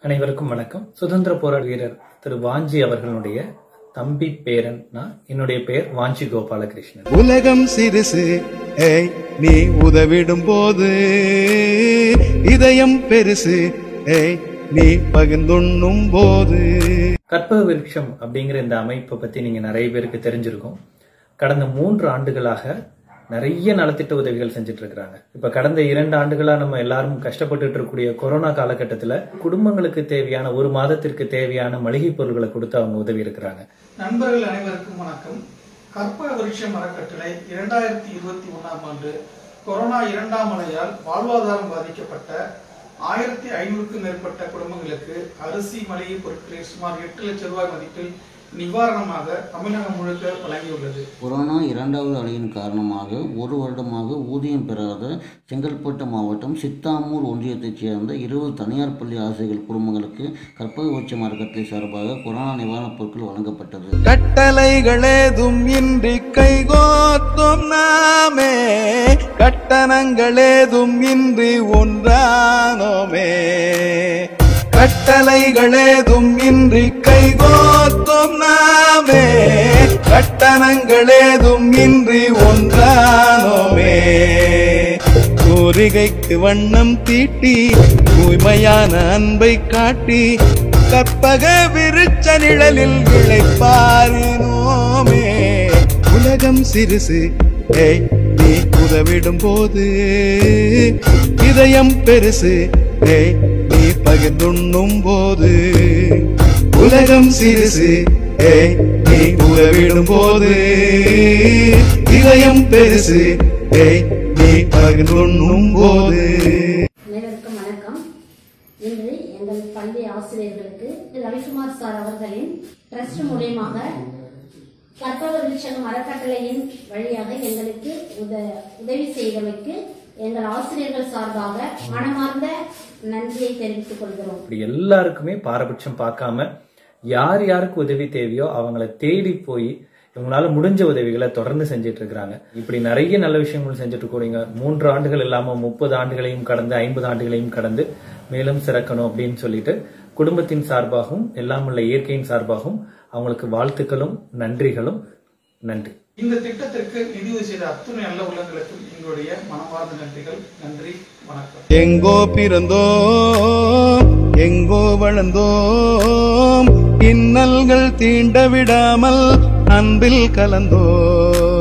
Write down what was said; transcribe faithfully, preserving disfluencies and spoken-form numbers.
அனைவருக்கும் வணக்கம். சுதந்திர போராட்ட வீரர் திரு வாஞ்சி அவர்களுடைய தம்பி பேரன் நான். என்னுடைய பெயர் வாஞ்சி கோபாலகிருஷ்ணன். உலகம் சிறுசு நீ உதவிடும் போது இதயம் பெருசு நீ பகிர்ந்துண்ணும் போது. கற்பக விருட்சம் அப்படிங்கிற இந்த அமைப்பை பத்தி நீங்க நிறைய பேருக்கு தெரிஞ்சிருக்கும். கடந்த மூன்று ஆண்டுகளாக நிறைய நலத்திட்ட உதவிகள் செஞ்சுட்டு இருக்கிறாங்க. இப்ப கடந்த இரண்டு ஆண்டுகளா நம்ம எல்லாரும் கஷ்டப்பட்டு இருக்கக்கூடிய கொரோனா காலகட்டத்துல குடும்பங்களுக்கு தேவையான ஒரு மாதத்திற்கு தேவையான மளிகை பொருட்களை கொடுத்து அவங்க உதவி இருக்கிறாங்க. நண்பர்கள் அனைவருக்கும் வணக்கம். கற்பக விருட்சம் அறக்கட்டளை இரண்டாயிரத்தி இருபத்தி ஒன்னாம் ஆண்டு கொரோனா இரண்டாம் அலையால் வாழ்வாதாரம் பாதிக்கப்பட்ட ஆயிரத்தி ஐநூறுக்கும் மேற்பட்ட குடும்பங்களுக்கு அரிசி மளிகை பொருட்களை சுமார் எட்டு லட்சம் ரூபாய் மதிப்பில் நிவாரணமாக தமிழகம் முழுக்க வழங்கியுள்ளது. கொரோனா இரண்டாவது அலையின் காரணமாக ஒரு வருடமாக ஊதியம் பெறாத செங்கல்பட்டு மாவட்டம் சித்தாமூர் ஒன்றியத்தைச் சேர்ந்த இருபது தனியார் பள்ளி ஆசிரியர்கள் குடும்பங்களுக்கு கற்பக விருட்சம் அறக்கட்டளை சார்பாக கொரோனா நிவாரணப் பொருட்கள் வழங்கப்பட்டது. கட்டளைகளேதும் இன்றி கைகோத்தும் நாமே, கட்டணங்களேதும் இன்றி ஒன்றானோமே. கட்டளைகளேதும் இன்றி கைகோத்தும் நாமே, கட்டணங்களேதும் இன்றி ஒன்றானோமே. கோரிகைக்கு வண்ணம் தீட்டி தூய்மையான அன்பை காட்டி கற்பக விருட்ச நிழலில் இளைப்பாரினோமே. உலகம் சிறுசு நீ உதவிடும் போது இதயம் பெருசு நீ பகிர்ந்துண்ணும் போது. உலகம் சிறுசு நீ உதவிடும் போது இதயம் பெருசு நீ பகிர்ந்துண்ணும் போது. அனைவருக்கும் வணக்கம். இன்று எங்கள் பள்ளி ஆசிரியர்களுக்கு ரவிக்குமார் சார் அவர்களின் டிரஸ்ட் மூலியமாக கற்பக விருட்சம் அறக்கட்டளையின் வழியாக எங்களுக்கு உதவி செய்தமைக்கு எங்கள் ஆசிரியர்கள் சார்பாக மனமார்ந்த நன்றியை தெரிவித்துக் கொள்கிறோம். எல்லாருக்குமே பாரபட்சம் பார்க்காம யார் யாருக்கு உதவி தேவையோ அவங்கள தேடி போய் இவங்களால முடிஞ்ச உதவிகளை தொடர்ந்து செஞ்சிட்டு இருக்கிறாங்க. இப்படி நிறைய நல்ல விஷயங்கள் செஞ்சுட்டு கூடிங்க. மூன்று ஆண்டுகள் இல்லாம முப்பது ஆண்டுகளையும் கடந்து ஐம்பது ஆண்டுகளையும் கடந்து மேலும் சிறக்கணும் அப்படின்னு சொல்லிட்டு குடும்பத்தின் சார்பாகவும் எல்லாம் உள்ள இயற்கையின் சார்பாகவும் அவங்களுக்கு வாழ்த்துக்களும் நன்றிகளும். நன்றி. இந்த திட்டத்திற்கு நிதியுதவி செய்த அத்துணை நல்ல உள்ளங்களுக்கும் எங்களுடைய மனமார்ந்த நன்றிகள். நன்றி, வணக்கம். எங்கோ பிறந்தோம் எங்கோ வளர்ந்தோம், இன்னல்கள் தீண்ட விடாமல் அன்பில் கலந்தோம்.